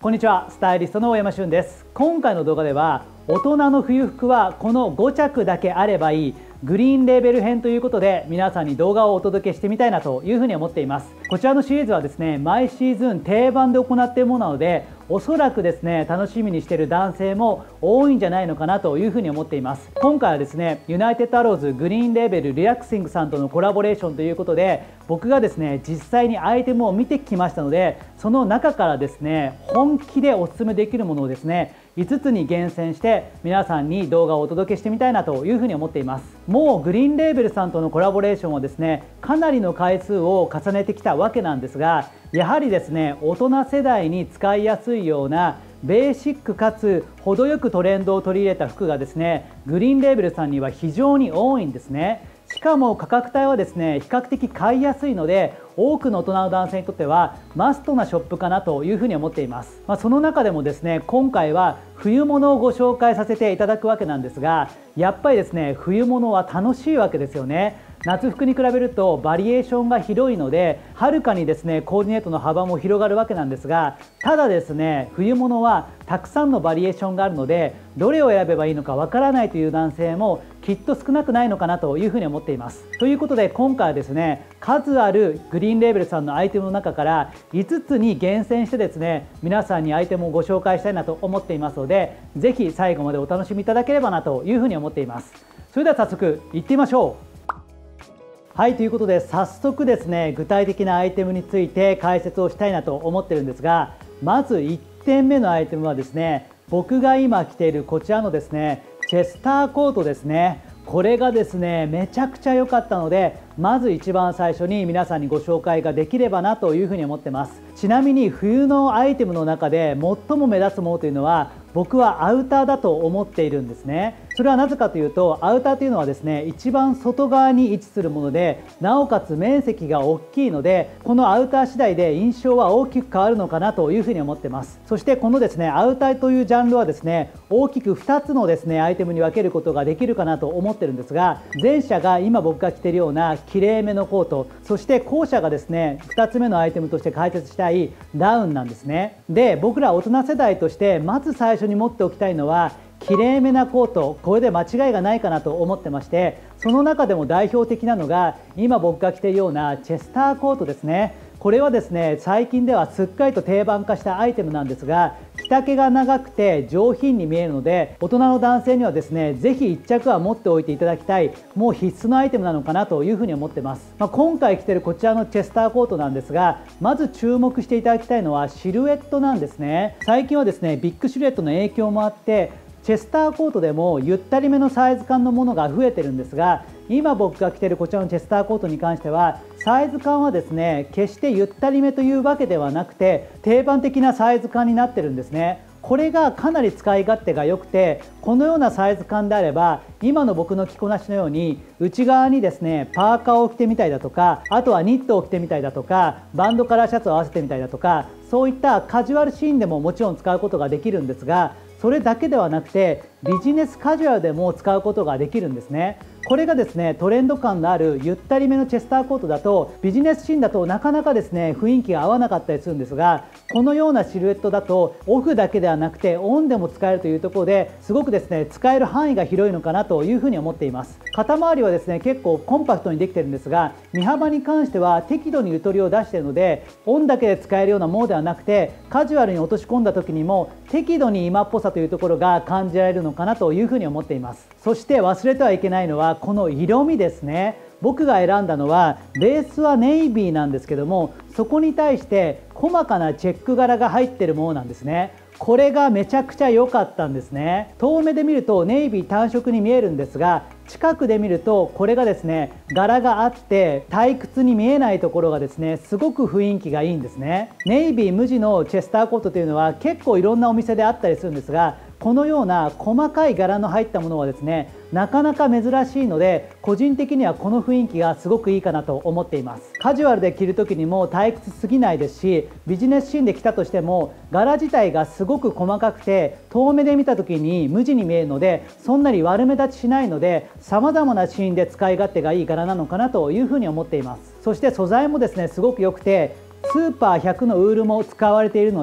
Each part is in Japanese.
こんにちは、スタイリストの大山俊です。今回の動画では大人の冬服はこの5着だけあればいいグリーンレーベル編ということで皆さんに動画をお届けしてみたいなというふうに思っています。こちらのシリーズはですね、毎シーズン定番で行っているものなので、おそらくですね楽しみにしている男性も多いんじゃないのかなというふうに思っています。今回はですねユナイテッドアローズグリーンレーベルリラクシングさんとのコラボレーションということで、僕がですね実際にアイテムを見てきましたので、その中からですね本気でおすすめできるものをですね5つに厳選して皆さんに動画をお届けしてみたいなというふうに思っています。もうグリーンレーベルさんとのコラボレーションはですねかなりの回数を重ねてきたわけなんですが、やはりですね大人世代に使いやすいようなベーシックかつ程よくトレンドを取り入れた服がですねグリーンレーベルさんには非常に多いんですね。しかも価格帯はですね比較的買いやすいので、多くの大人の男性にとってはマストなショップかなというふうに思っています。その中でもですね今回は冬物をご紹介させていただくわけなんですが、やっぱりですね冬物は楽しいわけですよね。夏服に比べるとバリエーションが広いので、はるかにですねコーディネートの幅も広がるわけなんですが、ただですね冬物はたくさんのバリエーションがあるので、どれを選べばいいのかわからないという男性もきっと少なくないのかなというふうに思っています。ということで今回はですね数あるグリーンレーベルさんのアイテムの中から5つに厳選してですね皆さんにアイテムをご紹介したいなと思っていますので、ぜひ最後までお楽しみいただければなというふうに思っています。それでは早速いってみましょう。はい、ということで早速ですね具体的なアイテムについて解説をしたいなと思ってるんですが、まず1点目のアイテムはですね、僕が今着ているこちらのですねチェスターコートですね。これがですねめちゃくちゃ良かったので、まず一番最初に皆さんにご紹介ができればなというふうに思ってます。ちなみに冬のアイテムの中で最も目立つものというのは僕はアウターだと思っているんですね。それはなぜかというと、アウターというのはですね一番外側に位置するもので、なおかつ面積が大きいので、このアウター次第で印象は大きく変わるのかなというふうに思ってます。そしてこのですねアウターというジャンルはですね大きく2つのですねアイテムに分けることができるかなと思ってるんですが、前者が今僕が着ているようなきれいめのコート、そして後者がですね2つ目のアイテムとして解説したいダウンなんですね。で、僕ら大人世代としてまず最初に持っておきたいのはきれいめなコート、これで間違いがないかなと思ってまして、その中でも代表的なのが今僕が着ているようなチェスターコートですね。これはですね最近ではすっかりと定番化したアイテムなんですが、着丈が長くて上品に見えるので、大人の男性にはですねぜひ1着は持っておいていただきたい、もう必須のアイテムなのかなというふうに思ってます。今回着ているこちらのチェスターコートなんですが、まず注目していただきたいのはシルエットなんですね。最近はですねビッグシルエットの影響もあってチェスターコートでもゆったりめのサイズ感のものが増えてるんですが、今僕が着ているこちらのチェスターコートに関してはサイズ感はですね決してゆったりめというわけではなくて定番的なサイズ感になってるんですね。これがかなり使い勝手が良くて、このようなサイズ感であれば今の僕の着こなしのように内側にですねパーカーを着てみたりだとか、あとはニットを着てみたりだとか、バンドカラーシャツを合わせてみたりだとか、そういったカジュアルシーンでももちろん使うことができるんですが、それだけではなくてビジネスカジュアルでも使うことができるんですね。これがですねトレンド感のあるゆったりめのチェスターコートだと、ビジネスシーンだとなかなかですね雰囲気が合わなかったりするんですが、このようなシルエットだとオフだけではなくてオンでも使えるというところで、すごくですね使える範囲が広いのかなというふうに思っています。肩周りはですね結構コンパクトにできてるんですが、身幅に関しては適度にゆとりを出しているので、オンだけで使えるようなものではなくてカジュアルに落とし込んだ時にも適度に今っぽさというところが感じられるのかなというふうに思っています。そして忘れてはいけないのはこの色味ですね。僕が選んだのはベースはネイビーなんですけども、そこに対して細かなチェック柄が入っているものなんですね。これがめちゃくちゃ良かったんですね。遠目で見るとネイビー単色に見えるんですが、近くで見るとこれがですね柄があって退屈に見えないところがですねすごく雰囲気がいいんですね。ネイビー無地のチェスターコートというのは結構いろんなお店であったりするんですが、このような細かい柄の入ったものはですねなかなか珍しいので、個人的にはこの雰囲気がすごくいいかなと思っています。カジュアルで着る時にも退屈すぎないですし、ビジネスシーンで着たとしても柄自体がすごく細かくて遠目で見た時に無地に見えるので、そんなに悪目立ちしないので、様々なシーンで使い勝手がいい柄なのかなというふうに思っています。そして素材もですねすごく良くて、スーパー100のウールも使われているので、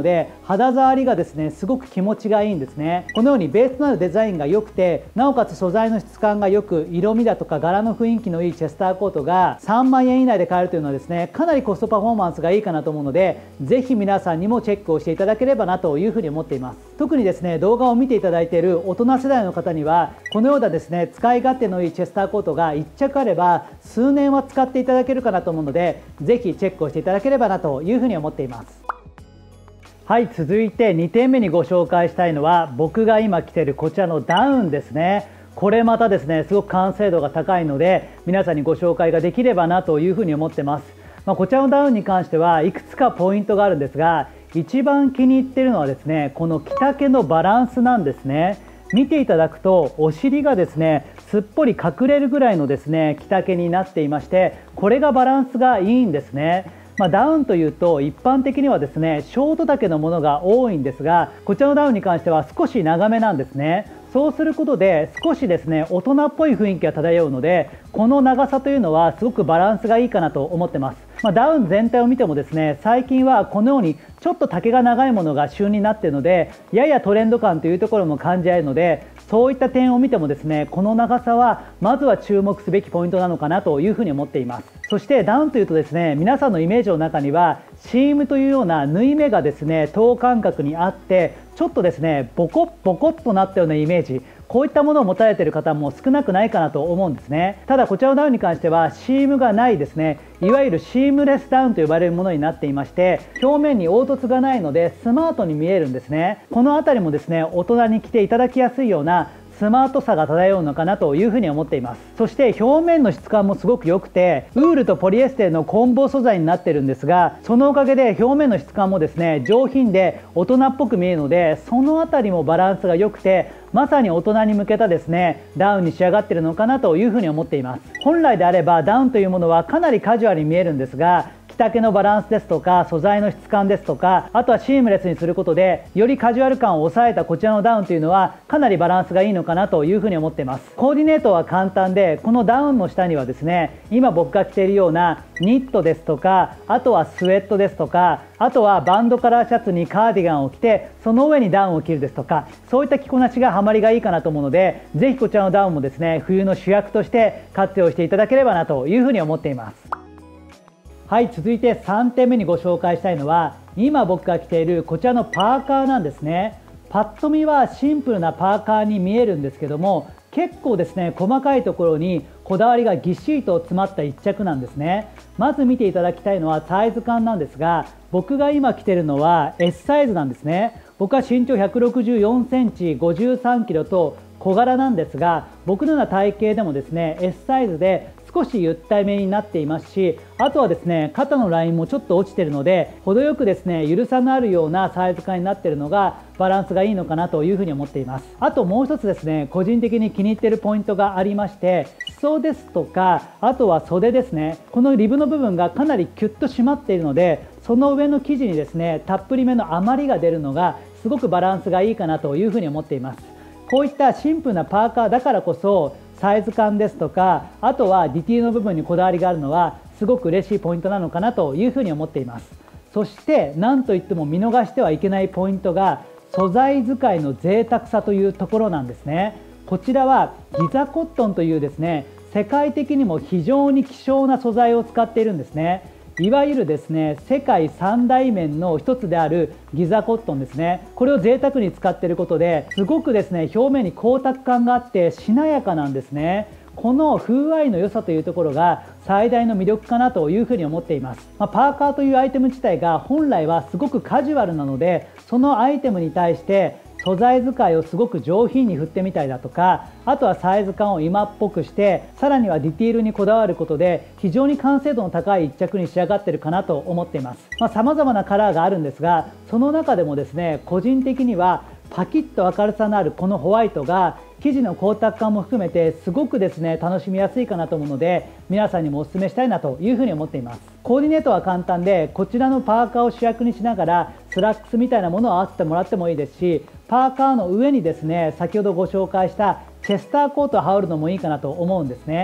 肌触りがですねすごく気持ちがいいんですね。このようにベースとなるデザインが良くて、なおかつ素材の質感が良く、色味だとか柄の雰囲気のいいチェスターコートが3万円以内で買えるというのはですね、かなりコストパフォーマンスがいいかなと思うので、ぜひ皆さんにもチェックをしていただければなというふうに思っています。特にですね、動画を見ていただいている大人世代の方には、このようなですね使い勝手のいいチェスターコートが1着あれば数年は使っていただけるかなと思うので、ぜひチェックをしていただければなというふうに思っています。はい、続いて2点目にご紹介したいのは、僕が今着ているこちらのダウンですね。これまたですねすごく完成度が高いので、皆さんにご紹介ができればなというふうに思ってます。こちらのダウンに関してはいくつかポイントがあるんですが、一番気に入っているのはですね、この着丈のバランスなんですね。見ていただくとお尻がですねすっぽり隠れるぐらいのですね着丈になっていまして、これがバランスがいいんですね。ダウンというと一般的にはですねショート丈のものが多いんですが、こちらのダウンに関しては少し長めなんですね。そうすることで少しですね大人っぽい雰囲気が漂うので、この長さというのはすごくバランスがいいかなと思ってます。ダウン全体を見てもですね、最近はこのようにちょっと丈が長いものが旬になっているので、ややトレンド感というところも感じられるので、そういった点を見てもですね、この長さはまずは注目すべきポイントなのかなというふうに思っています。そしてダウンというとですね、皆さんのイメージの中にはシームというような縫い目がですね等間隔にあって、ちょっとですねボコッボコッとなったようなイメージ、こういったものを持たれている方も少なくないかなと思うんですね。ただこちらのダウンに関してはシームがないですね、いわゆるシームレスダウンと呼ばれるものになっていまして、表面に凹凸がないのでスマートに見えるんですね。この辺りもですね大人に着ていただきやすいようなスマートさが漂うのかなというふうに思っています。そして表面の質感もすごく良くて、ウールとポリエステルの混紡素材になってるんですが、そのおかげで表面の質感もですね上品で大人っぽく見えるので、その辺りもバランスが良くて、まさに大人に向けたですねダウンに仕上がっているのかなというふうに思っています。本来であればダウンというものはかなりカジュアルに見えるんですが、着丈のバランスですとか素材の質感ですとか、あとはシームレスにすることでよりカジュアル感を抑えたこちらのダウンというのはかなりバランスがいいのかなというふうに思っています。コーディネートは簡単で、このダウンの下にはですね今僕が着ているようなニットですとか、あとはスウェットですとか、あとはバンドカラーシャツにカーディガンを着てその上にダウンを着るですとか、そういった着こなしがハマりがいいかなと思うので、ぜひこちらのダウンもですね冬の主役として活用していただければなというふうに思っています。はい、続いて3点目にご紹介したいのは、今僕が着ているこちらのパーカーなんですね。パッと見はシンプルなパーカーに見えるんですけども、結構ですね細かいところにこだわりがぎっしりと詰まった一着なんですね。まず見ていただきたいのはサイズ感なんですが、僕が今着ているのは S サイズなんですね。僕は身長164センチ53キロと小柄なんですが、僕のような体型でもですね S サイズで少しゆったりめになっていますし、あとはですね肩のラインもちょっと落ちているので、程よくですねゆるさのあるようなサイズ感になっているのがバランスがいいのかなというふうに思っています。あともう一つですね、個人的に気に入っているポイントがありまして、裾ですとか、あとは袖ですね、このリブの部分がかなりキュッと締まっているので、その上の生地にですねたっぷりめの余りが出るのがすごくバランスがいいかなというふうに思っています。こういったシンプルなパーカーだからこそサイズ感ですとか、あとはディティールの部分にこだわりがあるのはすごく嬉しいポイントなのかなというふうに思っています。そして何といっても見逃してはいけないポイントが素材使いの贅沢さというところなんですね。こちらはギザコットンというですね世界的にも非常に希少な素材を使っているんですね。いわゆるですね世界三大綿の一つであるギザコットンですね。これを贅沢に使っていることですごくですね表面に光沢感があってしなやかなんですね。この風合いの良さというところが最大の魅力かなというふうに思っています。パーカーというアイテム自体が本来はすごくカジュアルなので、そのアイテムに対して素材使いをすごく上品に振ってみたりだとか、あとはサイズ感を今っぽくして、さらにはディティールにこだわることで非常に完成度の高い一着に仕上がっているかなと思っています。様々なカラーがあるんですが、その中でもですね個人的にはパキッと明るさのあるこのホワイトが生地の光沢感も含めてすごくですね楽しみやすいかなと思うので、皆さんにもお勧めしたいなというふうに思っています。コーディネートは簡単で、こちらのパーカーを主役にしながらスラックスみたいなものを合わせてもらってもいいですし、パーカーの上にですね先ほどご紹介したチェスターコートを羽織るのもいいかなと思うんですね。チ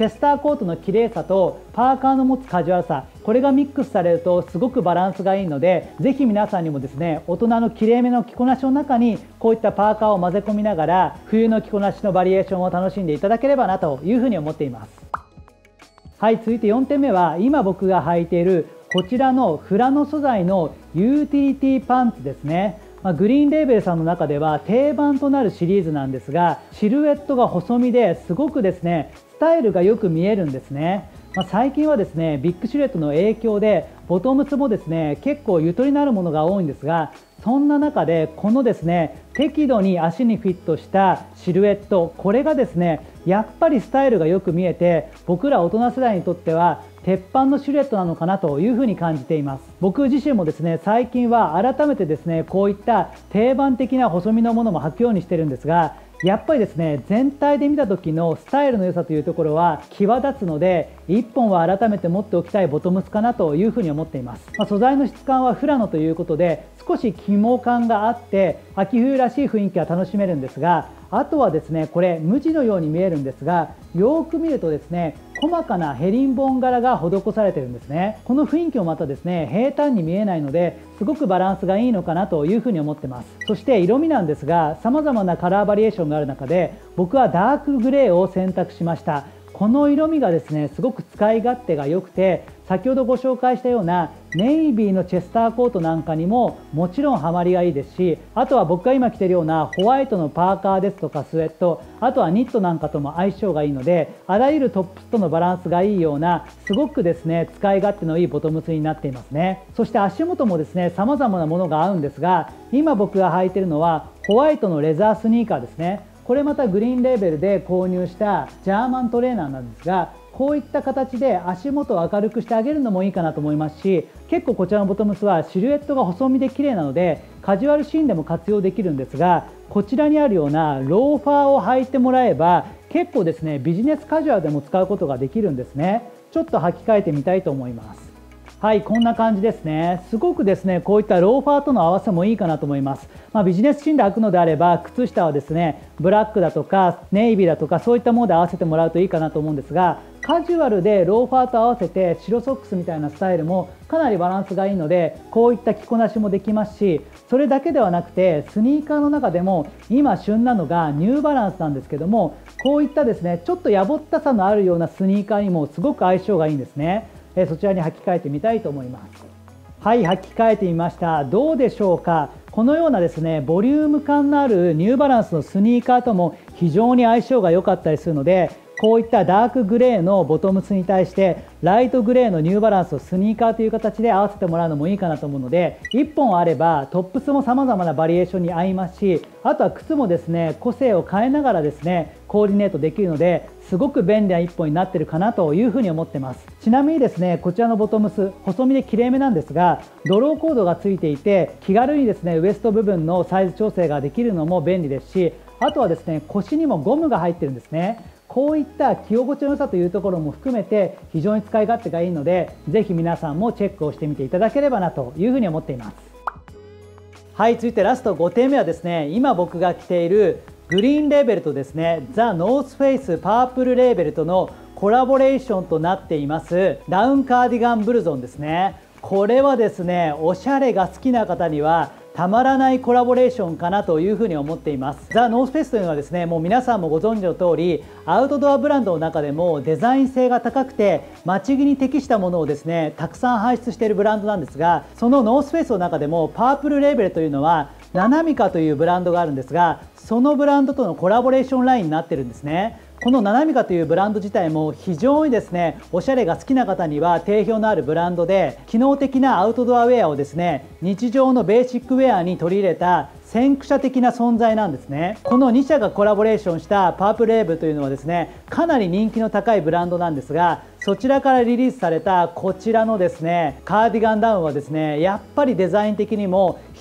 チェスターコートの綺麗さとパーカーの持つカジュアルさ、これがミックスされるとすごくバランスがいいので、ぜひ皆さんにもですね、大人の綺麗めの着こなしの中にこういったパーカーを混ぜ込みながら冬の着こなしのバリエーションを楽しんでいただければなというふうに思っています。はい、続いて4点目は今僕が履いているこちらのフラノ素材のユーティリティパンツですね。グリーンレーベルさんの中では定番となるシリーズなんですが、シルエットが細身ですごくですねスタイルがよく見えるんですね。最近はですねビッグシルエットの影響でボトムスもですね結構ゆとりのあるものが多いんですが、そんな中でこのですね適度に足にフィットしたシルエット、これがですねやっぱりスタイルがよく見えて、僕ら大人世代にとっては鉄板のシルエットなのかなというふうに感じています。僕自身もですね最近は改めてですねこういった定番的な細身のものも履くようにしてるんですが、やっぱりですね全体で見た時のスタイルの良さというところは際立つので、1本は改めて持っておきたいボトムスかなというふうに思っています。素材の質感はフラノということで少し起毛感があって秋冬らしい雰囲気は楽しめるんですが、あとはですねこれ無地のように見えるんですが、よく見るとですね細かなヘリンボーン柄が施されてるんですね。この雰囲気もまたですね平坦に見えないので、すごくバランスがいいのかなというふうに思ってます。そして色味なんですが、様々なカラーバリエーションがある中で僕はダークグレーを選択しました。この色味がですねすごく使い勝手が良くて、先ほどご紹介したようなネイビーのチェスターコートなんかにももちろんハマりがいいですし、あとは僕が今着ているようなホワイトのパーカーですとかスウェット、あとはニットなんかとも相性がいいので、あらゆるトップスとのバランスがいいようなすごくですね使い勝手のいいボトムスになっていますね。そして足元もですね様々なものが合うんですが、今僕が履いているのはホワイトのレザースニーカーですね。これまたグリーンレーベルで購入したジャーマントレーナーなんですが、こういった形で足元を明るくしてあげるのもいいかなと思いますし、結構こちらのボトムスはシルエットが細身で綺麗なのでカジュアルシーンでも活用できるんですが、こちらにあるようなローファーを履いてもらえば結構ですねビジネスカジュアルでも使うことができるんですね。ちょっと履き替えてみたいと思います。はい、こんな感じですね。すごくですねこういったローファーとの合わせもいいかなと思います。ビジネスシーンで履くのであれば靴下はですねブラックだとかネイビーだとかそういったもので合わせてもらうといいかなと思うんですが、カジュアルでローファーと合わせて白ソックスみたいなスタイルもかなりバランスがいいので、こういった着こなしもできますし、それだけではなくてスニーカーの中でも今旬なのがニューバランスなんですけども、こういったですねちょっとやぼったさのあるようなスニーカーにもすごく相性がいいんですね。そちらに履き替えてみたいと思います。はい、履き替えてみました。どうでしょうか。このようなですねボリューム感のあるニューバランスのスニーカーとも非常に相性が良かったりするので、こういったダークグレーのボトムスに対してライトグレーのニューバランスをスニーカーという形で合わせてもらうのもいいかなと思うので、1本あればトップスも様々なバリエーションに合いますし、あとは靴もですね個性を変えながらですねコーディネートできるので、すごく便利な1本になっているかなというふうに思ってます。ちなみにですねこちらのボトムス細身できれいめなんですが、ドローコードがついていて気軽にですねウエスト部分のサイズ調整ができるのも便利ですし、あとはですね腰にもゴムが入ってるんですね。こういった着心地の良さというところも含めて非常に使い勝手がいいので、ぜひ皆さんもチェックをしてみていただければなというふうに思っています。はい、続いてラスト5点目はですね、今僕が着ているグリーンレーベルとですねザ・ノースフェイスパープルレーベルとのコラボレーションとなっていますダウンカーディガンブルゾンですね。これはですねおしゃれが好きな方にはたまらないコラボレーションかなというふうに思っています。ザ・ノースフェイスというのはですねもう皆さんもご存知の通りアウトドアブランドの中でもデザイン性が高くて街着に適したものをですねたくさん輩出しているブランドなんですが、そのノースフェイスの中でもパープルレーベルというのはナナミカというブランドがあるんですが、そのブランドとのコラボレーションラインになってるんですね。このナナミカというブランド自体も非常にですねおしゃれが好きな方には定評のあるブランドで、機能的なアウトドアウェアをですね日常のベーシックウェアに取り入れた先駆者的な存在なんですね。この2社がコラボレーションしたパープルレーベルというのはですねかなり人気の高いブランドなんですが、そちらからリリースされたこちらのですねカーディガンダウンはですねやっぱりデザイン的にも一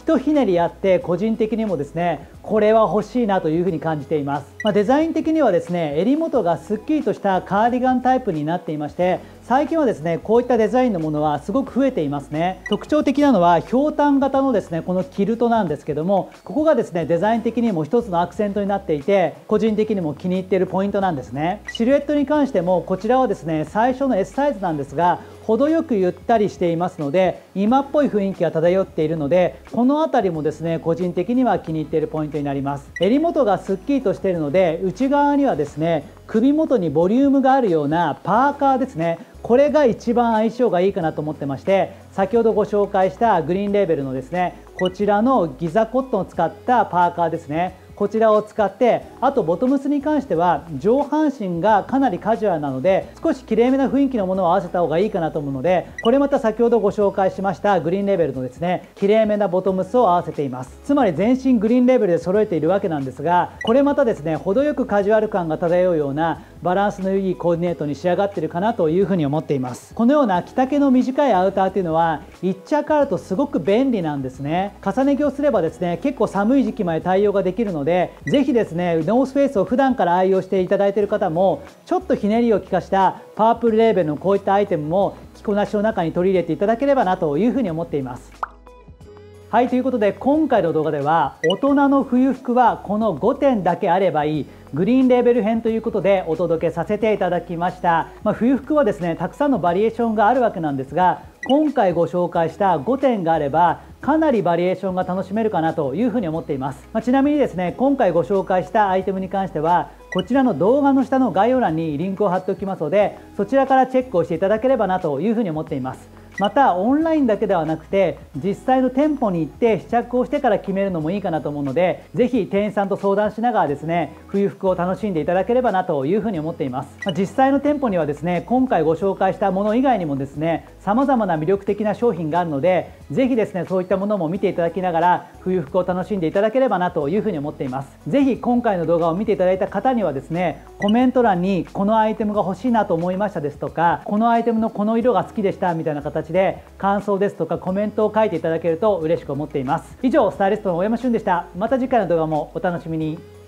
とひねりあって個人的にもですねこれは欲しいなというふうに感じています。デザイン的にはですね襟元がすっきりとしたカーディガンタイプになっていまして、最近はですねこういったデザインのものはすごく増えていますね。特徴的なのはひょうたん型のですねこのキルトなんですけども、ここがですねデザイン的にも一つのアクセントになっていて、個人的にも気に入っているポイントなんですね。シルエットに関してもこちらはですね最初の S サイズなんですが、程よくゆったりしていますので今っぽい雰囲気が漂っているので、この辺りもですね個人的には気に入っているポイントになります。襟元がすっきりとしているので、内側にはですね首元にボリュームがあるようなパーカーですね、これが一番相性がいいかなと思ってまして、先ほどご紹介したグリーンレーベルのですねこちらのギザコットンを使ったパーカーですね、こちらを使って、あとボトムスに関しては上半身がかなりカジュアルなので少しきれいめな雰囲気のものを合わせた方がいいかなと思うので、これまた先ほどご紹介しましたグリーンレーベルのですねきれいめなボトムスを合わせています。つまり全身グリーンレーベルで揃えているわけなんですが、これまたですね程よくカジュアル感が漂うようなバランスのいいコーディネートに仕上がっているかなというふうに思っています。このような着丈の短いアウターというのは1着あるとすごく便利なんですね。重ね着をすればですね結構寒い時期まで対応ができるので、ぜひですねノースフェイスを普段から愛用していただいている方もちょっとひねりを利かしたパープルレーベルのこういったアイテムも着こなしの中に取り入れていただければなというふうに思っています。はい、ということで今回の動画では大人の冬服はこの5点だけあればいいグリーンレーベル編ということでお届けさせていただきました。冬服はですねたくさんのバリエーションがあるわけなんですが、今回ご紹介した5点があればかなりバリエーションが楽しめるかなというふうに思っています。ちなみにですね今回ご紹介したアイテムに関してはこちらの動画の下の概要欄にリンクを貼っておきますので、そちらからチェックをしていただければなというふうに思っています。またオンラインだけではなくて実際の店舗に行って試着をしてから決めるのもいいかなと思うので、ぜひ店員さんと相談しながらですね冬服を楽しんでいただければなというふうに思っています。実際の店舗にはですね今回ご紹介したもの以外にもですね様々な魅力的な商品があるので、ぜひですねそういったものも見ていただきながら冬服を楽しんでいただければなというふうに思っています。ぜひ今回の動画を見ていただいた方にはですねコメント欄にこのアイテムが欲しいなと思いましたですとか、このアイテムのこの色が好きでしたみたいな形で感想ですとかコメントを書いていただけると嬉しく思っています。以上スタイリストの大山俊でした。また次回の動画もお楽しみに。